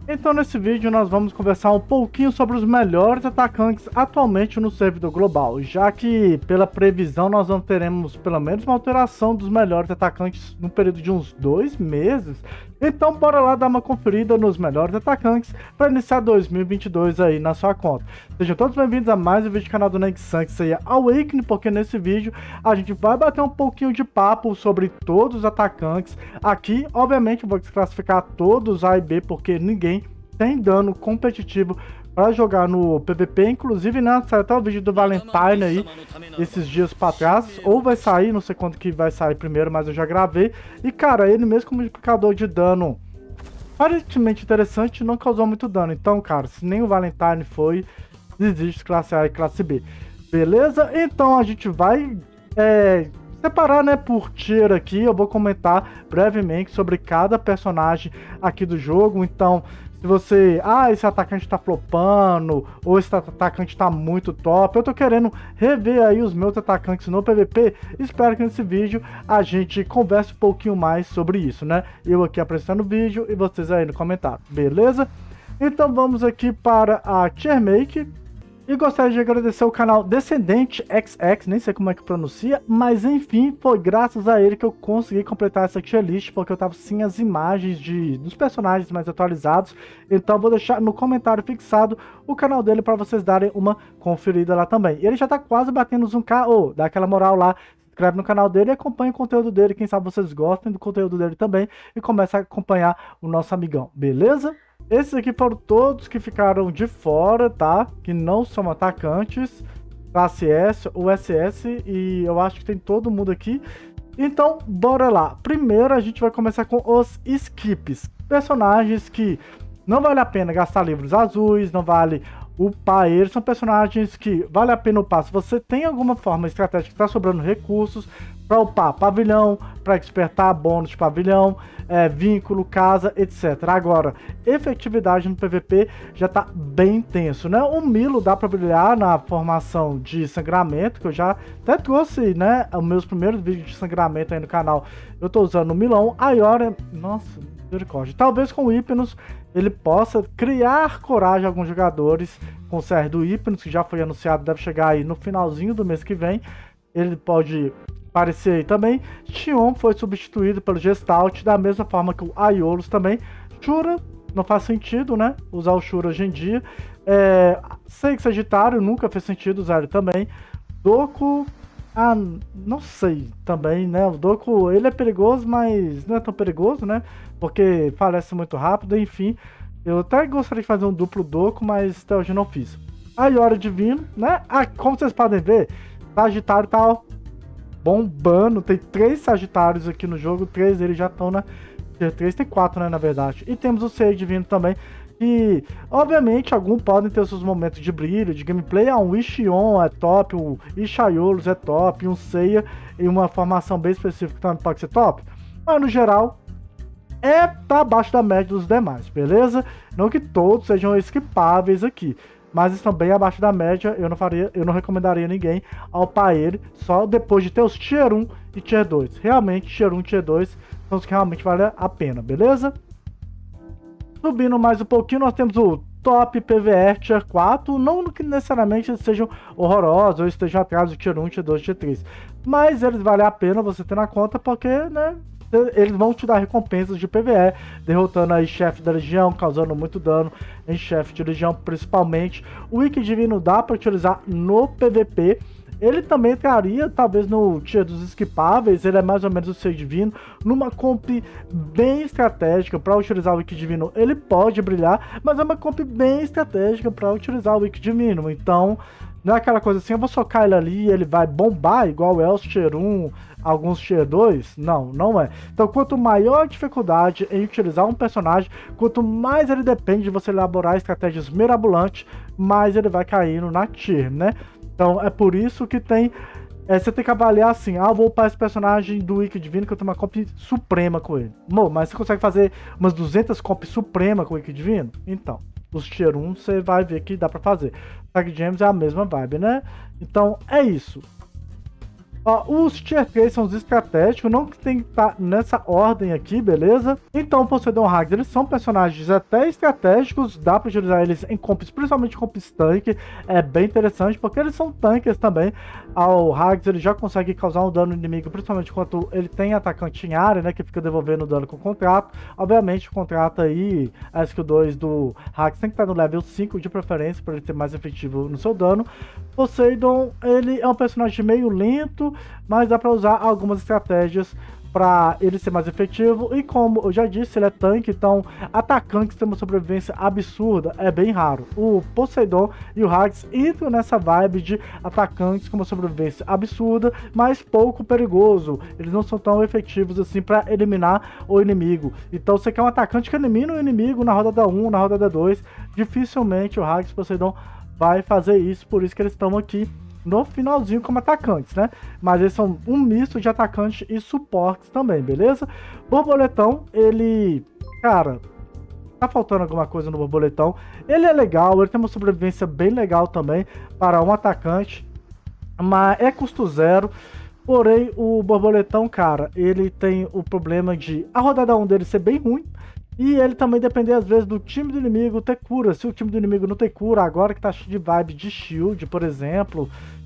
Então nesse vídeo nós vamos conversar um pouquinho sobre os melhores atacantes atualmente no servidor global, já que pela previsão nós não teremos pelo menos uma alteração dos melhores atacantes no período de uns 2 meses. Então bora lá dar uma conferida nos melhores atacantes para iniciar 2022 aí na sua conta. Sejam todos bem-vindos a mais um vídeo do canal do Nexan, que seria Awakening, porque nesse vídeo a gente vai bater um pouquinho de papo sobre todos os atacantes. Aqui, obviamente, eu vou desclassificar todos A e B, porque ninguém tem dano competitivo para jogar no PVP, inclusive, né, saiu até o vídeo do Valentine aí, esses dias para trás, ou vai sair, não sei quando que vai sair primeiro, mas eu já gravei, e cara, ele mesmo com multiplicador de dano aparentemente interessante, não causou muito dano, então cara, se nem o Valentine foi, desiste classe A e classe B, beleza? Então a gente vai separar, né, por tier aqui. Eu vou comentar brevemente sobre cada personagem aqui do jogo. Então, se você, esse atacante tá flopando, ou esse atacante tá muito top, eu tô querendo rever aí os meus atacantes no PVP, espero que nesse vídeo a gente converse um pouquinho mais sobre isso, né? Eu aqui apresentando o vídeo e vocês aí no comentário, beleza? Então vamos aqui para a tier make. E gostaria de agradecer o canal Descendente XX, nem sei como é que pronuncia, mas enfim, foi graças a ele que eu consegui completar essa tier list, porque eu tava sem as imagens dos personagens mais atualizados. Então vou deixar no comentário fixado o canal dele para vocês darem uma conferida lá também. E ele já tá quase batendo os 1k, dá aquela moral lá, se inscreve no canal dele e acompanha o conteúdo dele, quem sabe vocês gostem do conteúdo dele também, e começa a acompanhar o nosso amigão, beleza? Esses aqui foram todos que ficaram de fora, tá? Que não são atacantes. Classe S, o SS, e eu acho que tem todo mundo aqui. Então, bora lá. Primeiro a gente vai começar com os skips. Personagens que não vale a pena gastar livros azuis, não vale upar eles. São personagens que vale a pena upar se você tem alguma forma estratégica que está sobrando recursos para upar pavilhão, para despertar bônus de pavilhão, vínculo, casa, etc. Agora, efetividade no PVP já tá bem tenso, né? O Milo dá para brilhar na formação de sangramento, que eu já até trouxe, né, os meus primeiros vídeos de sangramento aí no canal. Eu tô usando o Milão. A Iora, nossa, misericórdia. Talvez com o Hypnos ele possa criar coragem a alguns jogadores com o CR do Hypnos, que já foi anunciado, deve chegar aí no finalzinho do mês que vem. Ele pode aparecer aí também. Xion foi substituído pelo Gestalt, da mesma forma que o Aiolos também. Shura, não faz sentido, né, usar o Shura hoje em dia. Sei que Sagitário nunca fez sentido usar ele também. Doku, não sei também, né, o Doku, ele é perigoso, mas não é tão perigoso, né, porque falece muito rápido, enfim. Eu até gostaria de fazer um duplo Doku, mas até hoje não fiz. A Iora Divino, né, como vocês podem ver, Sagitário tá bombando, tem 3 Sagitários aqui no jogo, 3 deles já estão na tier 3, tem 4, né, na verdade. E temos o Seiya Divino também, e obviamente alguns podem ter os seus momentos de brilho, de gameplay. Um Ishion é top, um Ishaiolos é top, um Seiya em uma formação bem específica também pode ser top, mas no geral tá abaixo da média dos demais, beleza? Não que todos sejam esquipáveis aqui, mas estão bem abaixo da média. Eu não recomendaria ninguém upar ele só depois de ter os Tier 1 e Tier 2. Realmente, Tier 1 e Tier 2 são os que realmente valem a pena, beleza? Subindo mais um pouquinho, nós temos o Top PVE Tier 4. Não que necessariamente eles sejam horrorosos ou estejam atrás do Tier 1, Tier 2, Tier 3. Mas eles valem a pena você ter na conta porque, né, eles vão te dar recompensas de PVE, derrotando aí chefe da legião, causando muito dano em chefe de legião principalmente. O Wiki Divino dá para utilizar no PVP. Ele também traria, talvez no tier dos esquipáveis, ele é mais ou menos o Seiya Divino, numa comp bem estratégica para utilizar o Wiki Divino. Ele pode brilhar, mas é uma comp bem estratégica para utilizar o Wiki Divino. Então, não é aquela coisa assim, eu vou socar ele ali e ele vai bombar igual é os Tier 1, alguns Tier 2. Não é. Então, quanto maior a dificuldade em utilizar um personagem, quanto mais ele depende de você elaborar estratégias mirabolantes, mais ele vai caindo na tier, né? Então, é por isso que você tem que avaliar assim, vou upar esse personagem do Wiki Divino que eu tenho uma comp suprema com ele. Mas você consegue fazer umas 200 comp suprema com o Wiki Divino? Então, os Tier 1 você vai ver que dá pra fazer. Tag Gems é a mesma vibe, né? Então, é isso. Ó, os Tier 3 são os estratégicos, não que tem que estar nessa ordem aqui, beleza? Então, Poseidon e Hags, eles são personagens até estratégicos, dá pra utilizar eles em comps, principalmente comps tanque, é bem interessante, porque eles são tanques também. O Hags, ele já consegue causar um dano inimigo, principalmente quando ele tem atacante em área, né, que fica devolvendo dano com o contrato. Obviamente, o contrato aí, a skill 2 do Hags tem que estar no level 5 de preferência, para ele ser mais efetivo no seu dano. Poseidon, ele é um personagem meio lento, mas dá para usar algumas estratégias para ele ser mais efetivo. E como eu já disse, ele é tanque, então atacantes têm uma sobrevivência absurda, é bem raro. O Poseidon e o Hags entram nessa vibe de atacantes com uma sobrevivência absurda, mas pouco perigoso. Eles não são tão efetivos assim para eliminar o inimigo. Então você quer um atacante que elimina o inimigo na rodada 1, na rodada 2, dificilmente o Hags e o Poseidon vai fazer isso, por isso que eles estão aqui no finalzinho como atacantes, né? Mas eles são um misto de atacantes e suportes também, beleza? Borboletão, ele... Cara, tá faltando alguma coisa no Borboletão. Ele é legal, ele tem uma sobrevivência bem legal também para um atacante, mas é custo zero. Porém, o Borboletão, cara, ele tem o problema de a rodada 1 dele ser bem ruim. E ele também depender, às vezes, do time do inimigo ter cura. Se o time do inimigo não tem cura, agora que tá cheio de vibe de shield, por exemplo,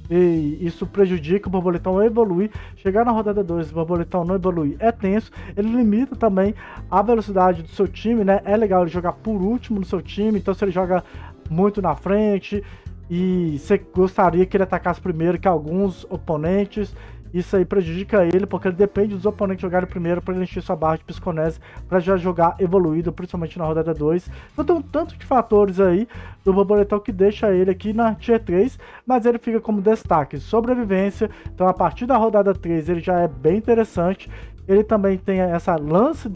e isso prejudica o Borboletão a evoluir. Chegar na rodada 2 o Borboletão não evoluir é tenso. Ele limita também a velocidade do seu time, né? É legal ele jogar por último no seu time, então se ele joga muito na frente e você gostaria que ele atacasse primeiro que alguns oponentes, isso aí prejudica ele, porque ele depende dos oponentes jogarem primeiro para ele encher sua barra de psiconese para já jogar evoluído, principalmente na rodada 2. Então tem um tanto de fatores aí do Borboletão que deixa ele aqui na Tier 3, mas ele fica como destaque sobrevivência. Então a partir da rodada 3 ele já é bem interessante. Ele também tem essa lance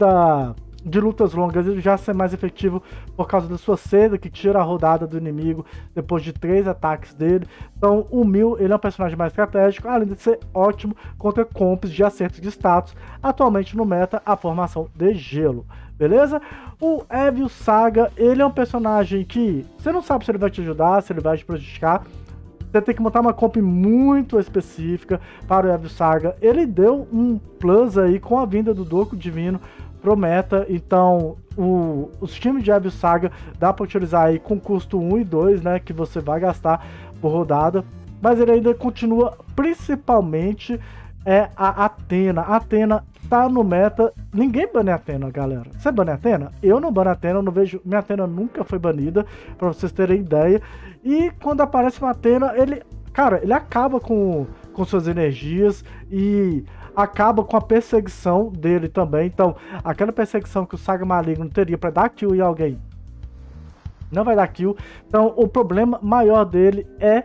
de lutas longas, ele já ser mais efetivo por causa da sua seda, que tira a rodada do inimigo depois de 3 ataques dele. Então o Mil, ele é um personagem mais estratégico, além de ser ótimo contra comps de acertos de status, atualmente no meta a formação de gelo, beleza? O Evil Saga, ele é um personagem que você não sabe se ele vai te ajudar, se ele vai te prejudicar. Você tem que montar uma comp muito específica para o Evil Saga. Ele deu um plus aí com a vinda do Doku Divino pro meta, então os times de Evil Saga dá para utilizar aí com custo 1 e 2, né, que você vai gastar por rodada, mas ele ainda continua, principalmente a Athena. A Athena tá no meta, ninguém bane a Athena, galera. Você bane a Athena? Eu não bane a Athena, eu não vejo, minha Athena nunca foi banida, para vocês terem ideia, e quando aparece uma Athena, ele acaba com suas energias e acaba com a perseguição dele também. Então, aquela perseguição que o Saga Maligno teria para dar kill em alguém, não vai dar kill. Então, o problema maior dele é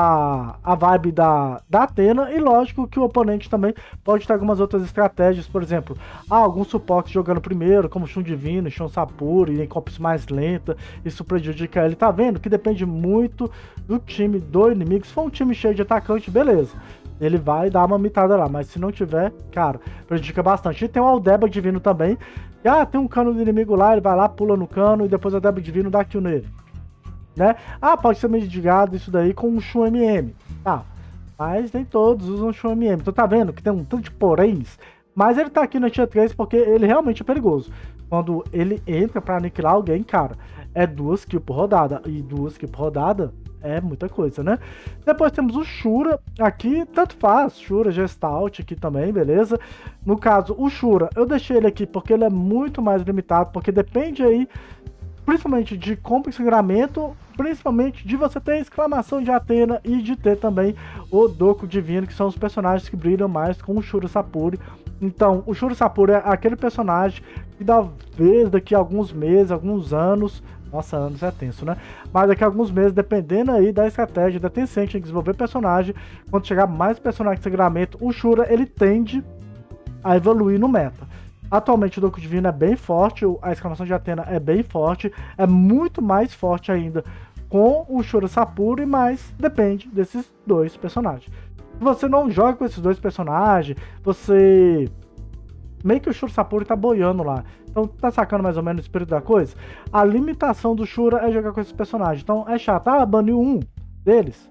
a vibe da Athena. E lógico que o oponente também pode ter algumas outras estratégias. Por exemplo, algum suporte jogando primeiro, como Shun Divino, Shun Sapuri, em comps mais lenta. Isso prejudica ele. Tá vendo? Que depende muito do time do inimigo. Se for um time cheio de atacante, beleza, ele vai dar uma mitada lá, mas se não tiver, cara, prejudica bastante. E tem o Aldeba Divino também, que, tem um cano do inimigo lá, ele vai lá, pula no cano, e depois o Aldeba Divino dá kill nele, né? Pode ser mitigado isso daí com um Shun MM, tá, mas nem todos usam Shun MM, então tá vendo que tem um tanto de poréns, mas ele tá aqui na Tier 3 porque ele realmente é perigoso. Quando ele entra pra aniquilar alguém, cara, é 2 kills por rodada, e 2 kills por rodada é muita coisa, né? Depois temos o Shura, aqui tanto faz, Shura, Gestalt aqui também, beleza? No caso, o Shura, eu deixei ele aqui porque ele é muito mais limitado, porque depende aí, principalmente de compra e sangramento, principalmente de você ter a exclamação de Athena e de ter também o Doku Divino, que são os personagens que brilham mais com o Shura Sapuri. Então, o Shura Sapuri é aquele personagem que talvez daqui a alguns meses, alguns anos, nossa, anos é tenso, né? Mas daqui a alguns meses, dependendo aí da estratégia da Tencent em desenvolver personagem, quando chegar mais personagens de sangramento, o Shura, ele tende a evoluir no meta. Atualmente o Doku Divino é bem forte, a exclamação de Athena é bem forte, é muito mais forte ainda com o Shura Sapuri, mas depende desses dois personagens. Se você não joga com esses dois personagens, você... meio que o Shura Sapuri tá boiando lá. Então tá sacando mais ou menos o espírito da coisa? A limitação do Shura é jogar com esses personagens. Então é chato. Baniu um deles.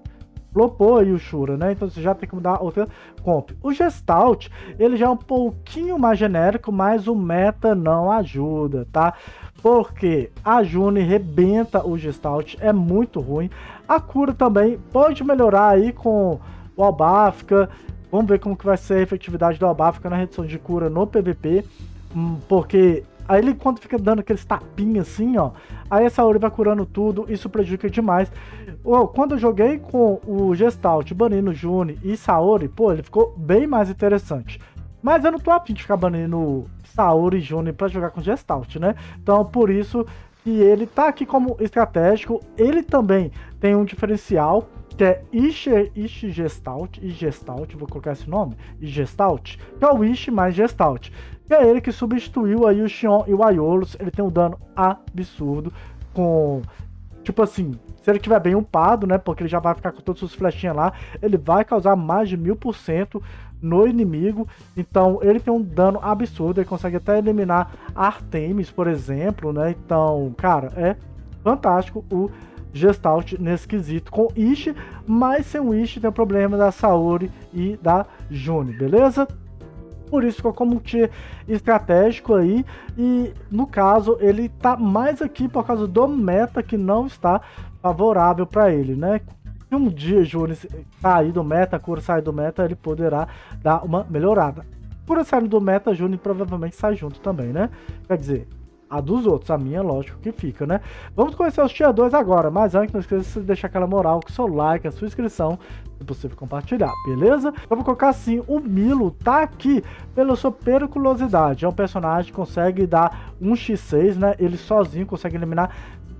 flopou aí o Shura, né? Então você já tem que mudar outra comp. O Gestalt, ele já é um pouquinho mais genérico, mas o meta não ajuda, tá? Porque a June rebenta o Gestalt, é muito ruim. A cura também pode melhorar aí com o Albafka. Vamos ver como que vai ser a efetividade do Albafka na redução de cura no PVP. Porque aí ele, quando fica dando aqueles tapinhos assim, ó, aí a Saori vai curando tudo, isso prejudica demais. Quando eu joguei com o Gestalt, banindo June e Saori, pô, ele ficou bem mais interessante. Mas eu não tô afim de ficar banindo Saori e June pra jogar com Gestalt, né? Então, por isso que ele tá aqui como estratégico. Ele também tem um diferencial, que é Ishi Gestalt, vou colocar esse nome, Gestalt, que é o Ishi mais Gestalt. Que é ele que substituiu aí o Xion e o Aiolos. Ele tem um dano absurdo com... Tipo assim, se ele estiver bem upado, né? Porque ele já vai ficar com todas as flechinhas lá. Ele vai causar mais de 1000% no inimigo. Então, ele tem um dano absurdo. Ele consegue até eliminar Artemis, por exemplo, né? Então, cara, é fantástico o Gestalt nesse quesito. Com Ishi, mas sem o Ishi tem o problema da Saori e da June, beleza? Por isso ficou como um tier estratégico aí. E no caso ele tá mais aqui por causa do meta que não está favorável para ele, né? Se um dia June sair do meta, a cura sair do meta, ele poderá dar uma melhorada. Cura saindo do meta, June provavelmente sai junto também, né? Quer dizer, a dos outros, a minha, lógico que fica, né? Vamos conhecer os tier 2 agora, mas antes não esqueça de deixar aquela moral com o seu like, a sua inscrição, se possível compartilhar, beleza? Eu vou colocar assim, o Milo tá aqui pela sua periculosidade, é um personagem que consegue dar um x6, né? Ele sozinho consegue eliminar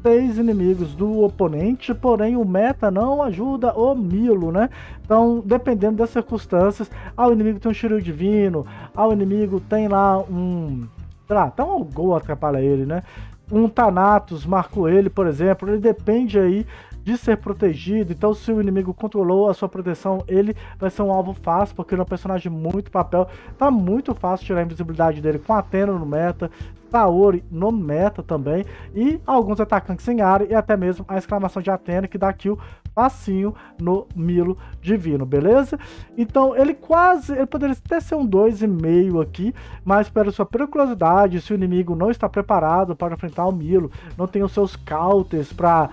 6 inimigos do oponente, porém o meta não ajuda o Milo, né? Então, dependendo das circunstâncias, ao inimigo tem um Shiryu Divino, ao inimigo tem lá um... sei lá, até um gol atrapalha ele, né? Um Thanatos marcou ele, por exemplo, ele depende aí de ser protegido, então se o inimigo controlou a sua proteção, ele vai ser um alvo fácil, porque ele é um personagem muito papel, tá muito fácil tirar a invisibilidade dele com a Athena no meta, Saori no meta também, e alguns atacantes em área, e até mesmo a exclamação de Athena, que dá kill facinho no Milo Divino, beleza? Então ele poderia até ser um 2,5 aqui, mas pela sua periculosidade, se o inimigo não está preparado para enfrentar o Milo, não tem os seus counters para,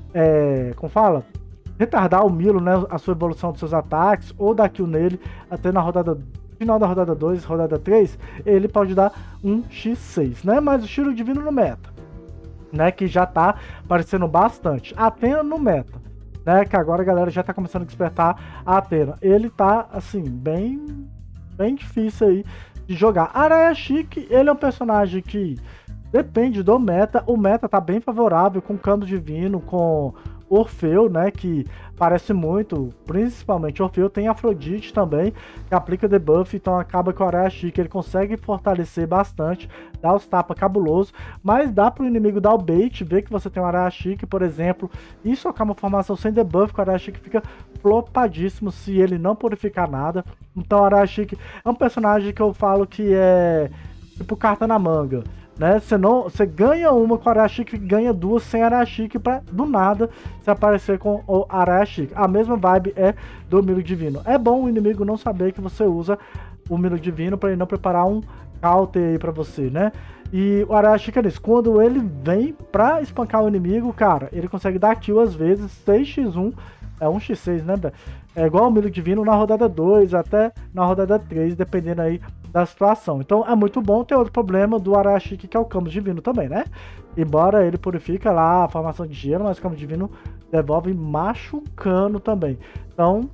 como fala? Retardar o Milo, né, a sua evolução dos seus ataques, ou dar kill nele até na final da rodada 2, rodada 3, ele pode dar um x6, né? Mas o Shiryu Divino no meta, né, que já tá aparecendo bastante. Athena no meta, né, que agora a galera já tá começando a despertar a Athena. Ele tá, assim, bem difícil aí de jogar. Araya Chique, ele é um personagem que depende do meta. O meta tá bem favorável com Canto Divino, com Orfeu, né, que parece muito, principalmente Orfeu. Tem Afrodite também, que aplica debuff, então acaba que o Araya Chique ele consegue fortalecer bastante, dá os tapas cabuloso, mas dá pro inimigo dar o bait, ver que você tem um Araya Chique, por exemplo, e socar uma formação sem debuff, que o Araya Chique fica flopadíssimo se ele não purificar nada. Então o Araya Chique é um personagem que eu falo que é tipo carta na manga, né? Você ganha uma com o Araya Chique, ganha duas sem Araya Chique, pra do nada você aparecer com o Araya Chique. A mesma vibe é do Milo Divino. É bom o inimigo não saber que você usa o Milo Divino para ele não preparar um counter aí pra você, né? E o Araya Chique é isso. Quando ele vem pra espancar o inimigo, cara, ele consegue dar kill às vezes, 6x1, é 1x6, né, velho? É igual o Milo Divino na rodada 2 até na rodada 3, dependendo aí da situação. Então é muito bom. Ter outro problema do Araya Chique, que é o Camus Divino também, né? Embora ele purifica lá a formação de gelo, mas o Camus Divino devolve machucando também. Então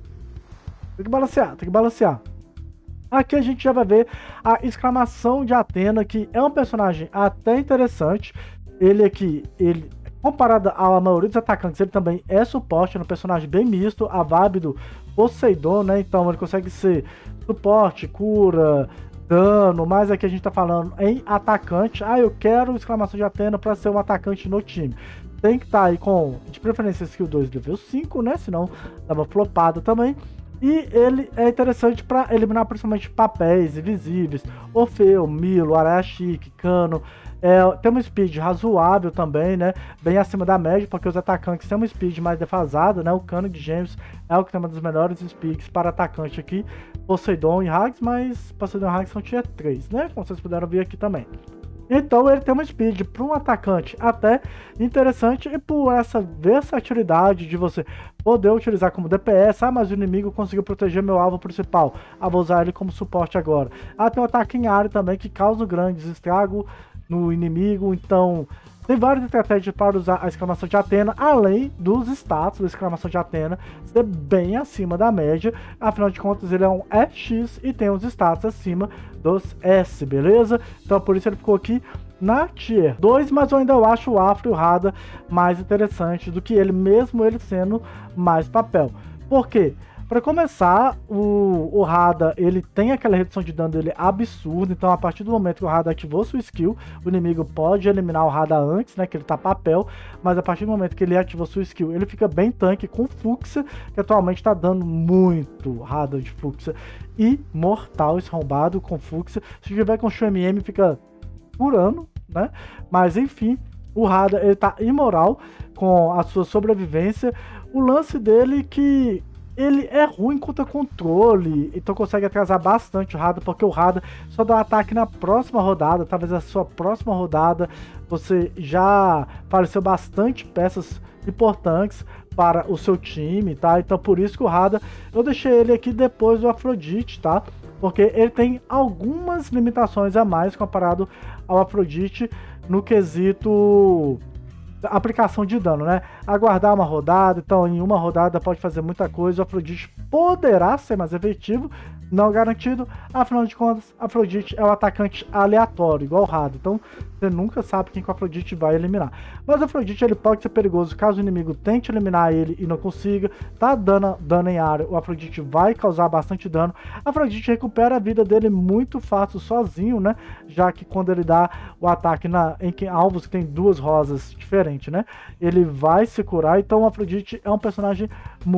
tem que balancear. Aqui a gente já vai ver a exclamação de Athena, que é um personagem até interessante. Ele aqui, comparado à maioria dos atacantes, ele também é suporte, é um personagem bem misto, a vibe do Poseidon, né? Então ele consegue ser suporte, cura, dano, mas aqui a gente tá falando em atacante. Ah, eu quero exclamação de Athena para ser um atacante no time. Tem que estar aí com, de preferência, skill 2 nível 5, né? Senão dava flopado também. E ele é interessante para eliminar principalmente papéis invisíveis, Orfeu, Milo, Araya Chique, Cano. Tem uma speed razoável também, né? Bem acima da média, porque os atacantes têm uma speed mais defasada, né? O Cano de Gêmeos é o que tem uma das melhores speeds para atacante aqui. Poseidon e Hags, mas Poseidon e Hags são tier 3, né? Como vocês puderam ver aqui também. Então ele tem uma speed para um atacante até interessante, e por essa versatilidade de você poder utilizar como DPS, mas o inimigo conseguiu proteger meu alvo principal, vou usar ele como suporte agora. Tem um ataque em área também que causa grandes estragos no inimigo, então tem várias estratégias para usar a exclamação de Athena, além dos status da exclamação de Athena ser bem acima da média. Afinal de contas, ele é um EX e tem os status acima dos S, beleza? Então por isso ele ficou aqui na Tier 2, mas eu ainda acho o Afro e o Rada mais interessante do que ele, mesmo ele sendo mais papel. Por quê? Para começar, o Rada, ele tem aquela redução de dano dele absurda, então a partir do momento que o Rada ativou sua skill, o inimigo pode eliminar o Rada antes, né, que ele tá papel, mas a partir do momento que ele ativou sua skill, ele fica bem tanque com Fúcsia, que atualmente tá dando muito Rada de Fúcsia, e mortal esse arrombado com Fúcsia. Se tiver com XMM fica curando, né, mas enfim, o Rada, ele tá imoral com a sua sobrevivência. O lance dele que ele é ruim contra controle, então consegue atrasar bastante o Rada, porque o Rada só dá um ataque na próxima rodada, talvez a sua próxima rodada você já faleceu bastante peças importantes para o seu time, tá? Então por isso que o Rada, eu deixei ele aqui depois do Afrodite, tá? Porque ele tem algumas limitações a mais comparado ao Afrodite no quesito aplicação de dano, né? Aguardar uma rodada, então em uma rodada pode fazer muita coisa. O Afrodite poderá ser mais efetivo, não garantido. Afinal de contas, Afrodite é um atacante aleatório, igual o Rada, então você nunca sabe quem que o Afrodite vai eliminar. Mas o Afrodite ele pode ser perigoso caso o inimigo tente eliminar ele e não consiga. Tá dando dano em área, o Afrodite vai causar bastante dano. A Afrodite recupera a vida dele muito fácil sozinho, né? Já que quando ele dá o ataque em alvos que tem duas rosas diferentes, né? Ele vai se curar, então o Afrodite é um personagem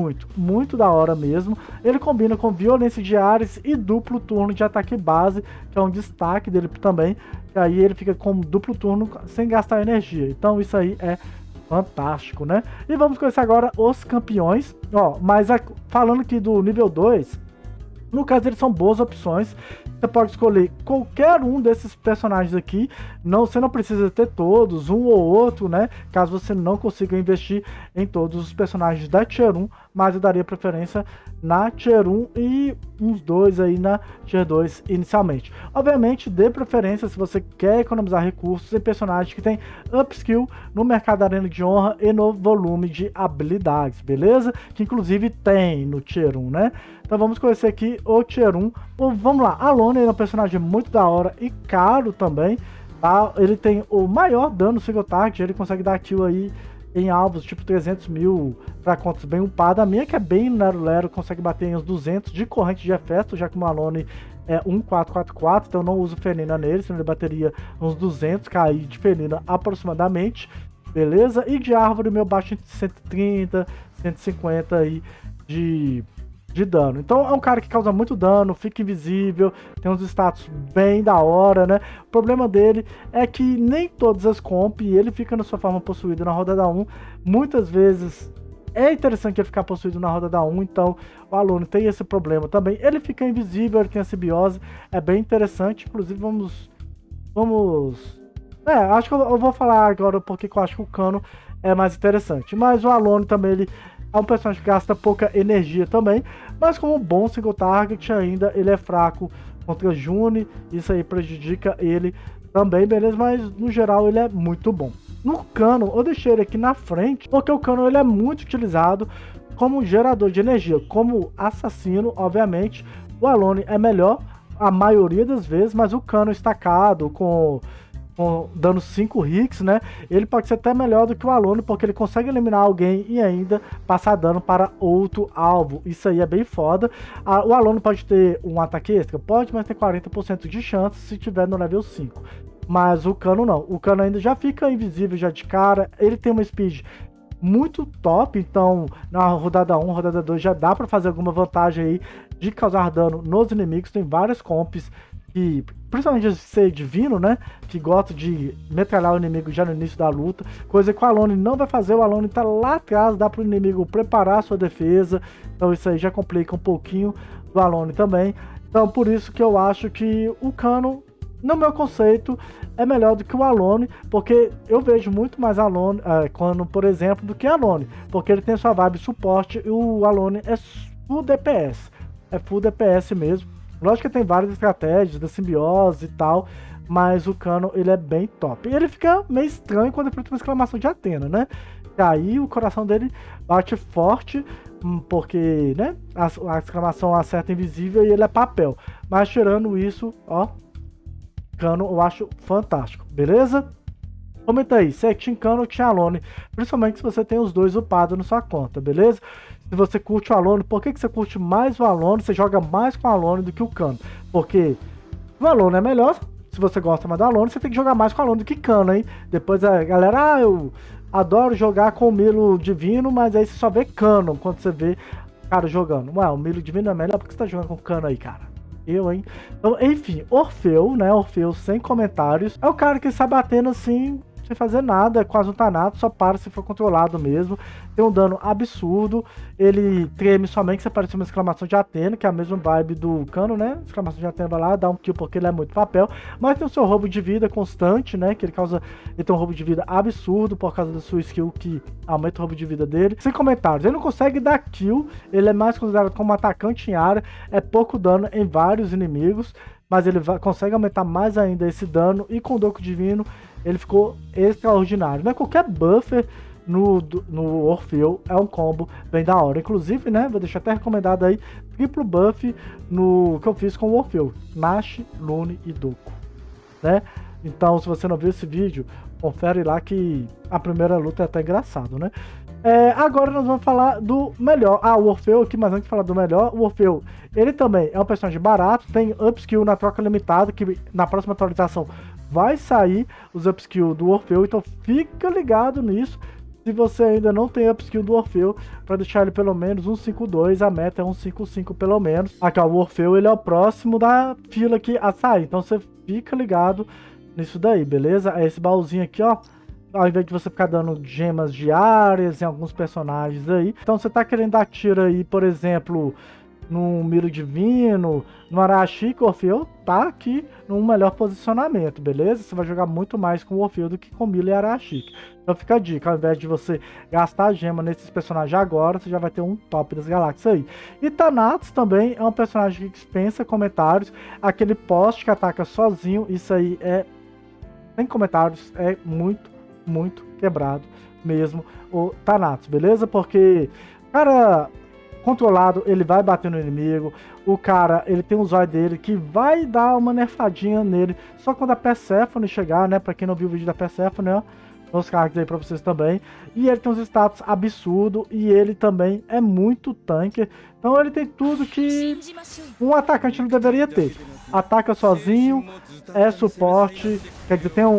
muito da hora mesmo. Ele combina com violência de Ares e duplo turno de ataque base, que é um destaque dele também. E aí ele fica com duplo turno sem gastar energia. Então isso aí é fantástico, né? E vamos conhecer agora os campeões. Mas falando aqui do nível 2, no caso eles são boas opções. Você pode escolher qualquer um desses personagens aqui. Você não precisa ter todos, um ou outro, né? Caso você não consiga investir em todos os personagens da Tier 1, mas eu daria preferência na Tier 1 e uns dois aí na Tier 2 inicialmente. Obviamente, dê preferência se você quer economizar recursos em personagens que tem upskill no mercado Arena de Honra e no volume de habilidades, beleza? Que inclusive tem no Tier 1, né? Então vamos conhecer aqui o Tier 1. Vamos lá, Alone é um personagem muito da hora e caro também, tá? Ele tem o maior dano single target, ele consegue dar kill aí em alvos tipo 300 mil para contas bem upadas. A minha que é bem lero consegue bater em uns 200 de corrente de efeito, já que o Alone é 1444, então eu não uso Fenina nele, senão ele bateria uns 200 KI de Fenina aproximadamente, beleza? E de árvore meu baixo entre 130, 150 aí de dano. Então é um cara que causa muito dano, fica invisível, tem uns status bem da hora, né? O problema dele é que nem todas as comp ele fica na sua forma possuída na rodada 1. Muitas vezes é interessante ele ficar possuído na rodada 1, então o aluno tem esse problema também. Ele fica invisível, ele tem a simbiose, é bem interessante. Inclusive acho que eu vou falar agora porque eu acho que o Cano é mais interessante. Mas o Alone também, ele é um personagem que gasta pouca energia também, mas como um bom single target ainda, ele é fraco contra June, isso aí prejudica ele também, beleza? Mas no geral ele é muito bom. No Cano, eu deixei ele aqui na frente, porque o Cano ele é muito utilizado como gerador de energia. Como assassino, obviamente, o Alone é melhor a maioria das vezes, mas o Cano estacado com dando 5 hits, né? Ele pode ser até melhor do que o Alone, porque ele consegue eliminar alguém e ainda passar dano para outro alvo. Isso aí é bem foda. O Alone pode ter um ataque extra? Pode, mas tem 40% de chance se tiver no level 5. Mas o Cano não. O Cano ainda já fica invisível já de cara. Ele tem uma speed muito top, então na rodada 1, rodada 2 já dá para fazer alguma vantagem aí de causar dano nos inimigos. Tem várias comps que, principalmente de ser divino, né? Que gosta de metralhar o inimigo já no início da luta. Coisa que o Alone não vai fazer. O Alone tá lá atrás, dá pro inimigo preparar a sua defesa. Então isso aí já complica um pouquinho do Alone também. Então por isso que eu acho que o Cano, no meu conceito, é melhor do que o Alone, porque eu vejo muito mais Cano, por exemplo, do que Alone, porque ele tem sua vibe suporte e o Alone é full DPS, é full DPS mesmo. Lógico que tem várias estratégias da simbiose e tal, mas o Cano ele é bem top. E ele fica meio estranho quando ele tem uma exclamação de Athena, né? E aí o coração dele bate forte, porque, né, a exclamação acerta invisível e ele é papel. Mas tirando isso, ó, Cano eu acho fantástico, beleza? Comenta aí, se é Team Cano ou Team Alone, principalmente se você tem os dois upados na sua conta, beleza? Se você curte o Alone, por que você curte mais o Alone? Você joga mais com o Alone do que o Cano? Porque o Alone é melhor, se você gosta mais do Alone, você tem que jogar mais com o Alone do que Cano, hein? Depois a galera, eu adoro jogar com o Milo Divino, mas aí você só vê Cano quando você vê cara jogando. Ué, o Milo Divino é melhor porque você tá jogando com o Cano aí, cara. Hein? Então, enfim, Orfeu, né? Orfeu sem comentários. É o cara que sai batendo assim, sem fazer nada, é quase um Thanatos, só para se for controlado mesmo. Tem um dano absurdo. Ele treme somente se aparecer uma exclamação de Athena, que é a mesma vibe do Cano, né? Exclamação de Athena vai lá, dá um kill porque ele é muito papel. Mas tem o seu roubo de vida constante, né? Que ele causa. Ele tem um roubo de vida absurdo por causa da sua skill que aumenta o roubo de vida dele. Sem comentários. Ele não consegue dar kill. Ele é mais considerado como atacante em área. É pouco dano em vários inimigos. Mas ele consegue aumentar mais ainda esse dano. E com o Doku Divino, ele ficou extraordinário. Não é qualquer buffer no Orfeu, é um combo bem da hora. Inclusive, né, vou deixar até recomendado aí, triplo buff no que eu fiz com o Orfeu, Nash, Lune e Doku, né? Então, se você não viu esse vídeo, confere lá que a primeira luta é até engraçado, né? Agora nós vamos falar do melhor. O Orfeu aqui, mas antes de falar do melhor, o Orfeu, ele também é um personagem barato, tem upskill na troca limitada, que na próxima atualização vai sair os upskill do Orfeu, então fica ligado nisso. Se você ainda não tem upskill do Orfeu, para deixar ele pelo menos 152, a meta é 155 pelo menos. Aqui, ó, o Orfeu ele é o próximo da fila aqui a sair, então você fica ligado nisso daí, beleza? É esse baúzinho aqui, ó. Ao invés de você ficar dando gemas diárias em alguns personagens aí. Então você tá querendo dar tiro aí, por exemplo, no Milo Divino, no Arashiki, o Orfeu tá aqui num melhor posicionamento, beleza? Você vai jogar muito mais com o Orfeu do que com Milo e Arashiki. Então fica a dica, ao invés de você gastar a gema nesses personagens agora, você já vai ter um top das galáxias aí. E Thanatos também é um personagem que dispensa comentários. Aquele poste que ataca sozinho, isso aí é, sem comentários, é muito quebrado mesmo o Thanatos, beleza? Porque, cara, controlado, ele vai bater no inimigo. O cara, ele tem um zóio dele que vai dar uma nerfadinha nele só quando a Persephone chegar, né? Pra quem não viu o vídeo da Persephone, ó, os cards aí pra vocês também. E ele tem uns status absurdos e ele também é muito tanque. Então ele tem tudo que um atacante não deveria ter. Ataca sozinho, é suporte, quer dizer, tem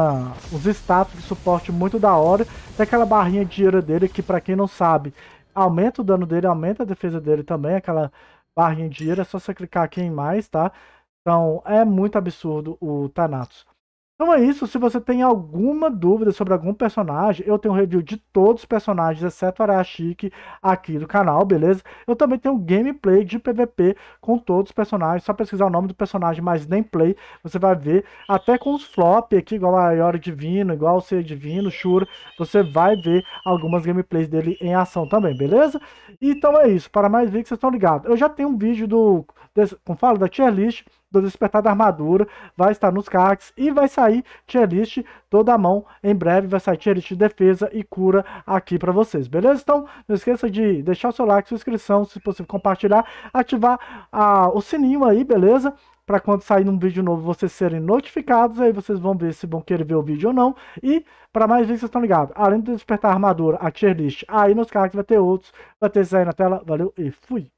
uns status de suporte muito da hora. Tem aquela barrinha de ira dele que, pra quem não sabe, aumenta o dano dele, aumenta a defesa dele também. Aquela barrinha de ira, é só você clicar aqui em mais, tá? Então é muito absurdo o Thanatos. Então é isso, se você tem alguma dúvida sobre algum personagem, eu tenho um review de todos os personagens, exceto o Arashiki, aqui do canal, beleza? Eu também tenho um gameplay de PVP com todos os personagens, só pesquisar o nome do personagem mais gameplay, você vai ver, até com os flop aqui, igual a Iori Divino, igual o Ser Divino, Shura, você vai ver algumas gameplays dele em ação também, beleza? Então é isso, para mais vídeos vocês estão ligados. Eu já tenho um vídeo como falo, da tier list do Despertar da Armadura, vai estar nos cards e vai sair tier list toda a mão, em breve vai sair tier list de defesa e cura aqui para vocês, beleza? Então não esqueça de deixar o seu like, sua inscrição, se possível compartilhar, ativar o sininho aí, beleza? Para quando sair um vídeo novo vocês serem notificados, aí vocês vão ver se vão querer ver o vídeo ou não. E para mais vídeos vocês estão ligados, além de Despertar a Armadura, a tier list, aí nos cards vai ter outros, vai ter isso aí na tela, valeu e fui!